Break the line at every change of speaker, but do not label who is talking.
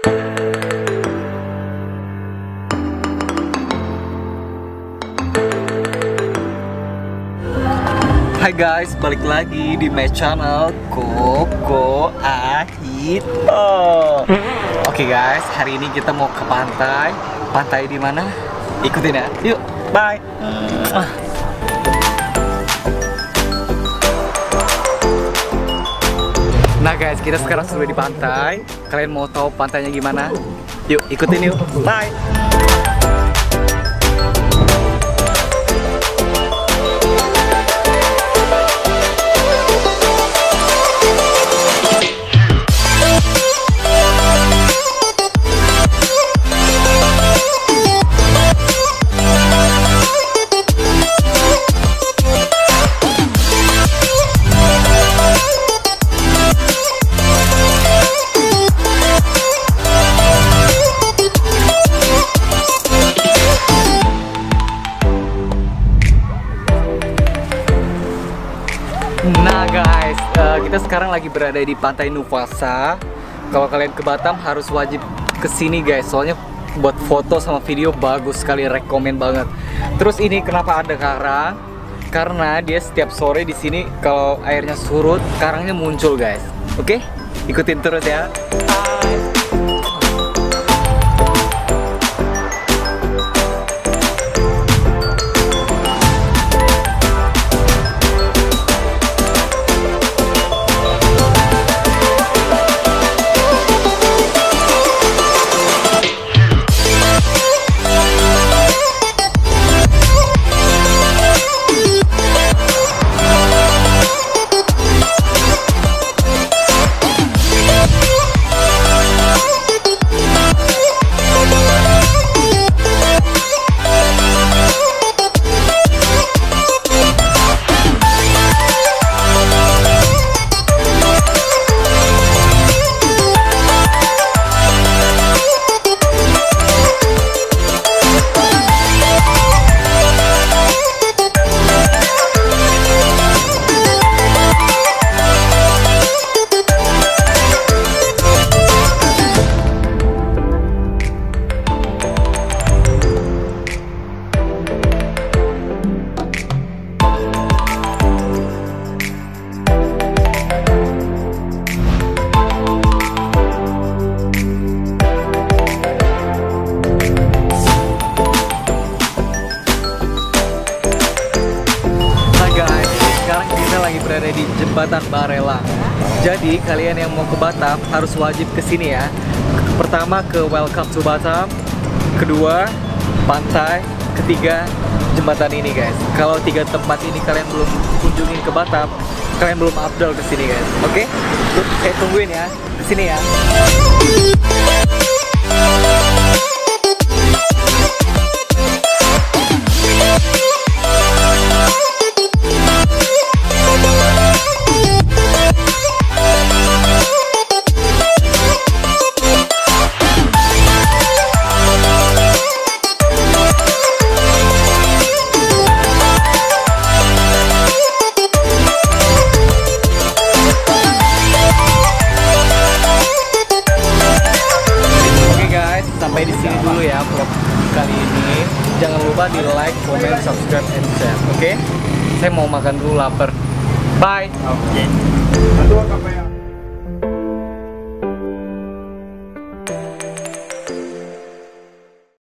Hai guys, balik lagi di my channel Koko Ahito. Oke guys, hari ini kita mau ke pantai. Pantai di mana? Ikutin ya. Yuk, bye. Nah guys, kita sekarang sudah di pantai. Kalian mau tahu pantainya gimana? Yuk, ikutin yuk. Bye. Nah guys, kita sekarang lagi berada di Pantai Nuvasa. Kalau kalian ke Batam harus wajib kesini guys, soalnya buat foto sama video bagus sekali, rekomen banget. Terus ini kenapa ada karang? Karena dia setiap sore di sini kalau airnya surut, karangnya muncul guys. Oke, ikutin terus ya. Berada di Jembatan Barelang. Jadi kalian yang mau ke Batam harus wajib kesini ya. Pertama ke Welcome to Batam, kedua pantai, ketiga jembatan ini guys. Kalau tiga tempat ini kalian belum kunjungin ke Batam, kalian belum afdal kesini guys. Oke? Saya tungguin ya kesini ya. Sampai di sini dulu ya vlog kali ini. Jangan lupa di like, comment, subscribe, and share. Oke? Saya mau makan dulu, lapar. Bye. Oke.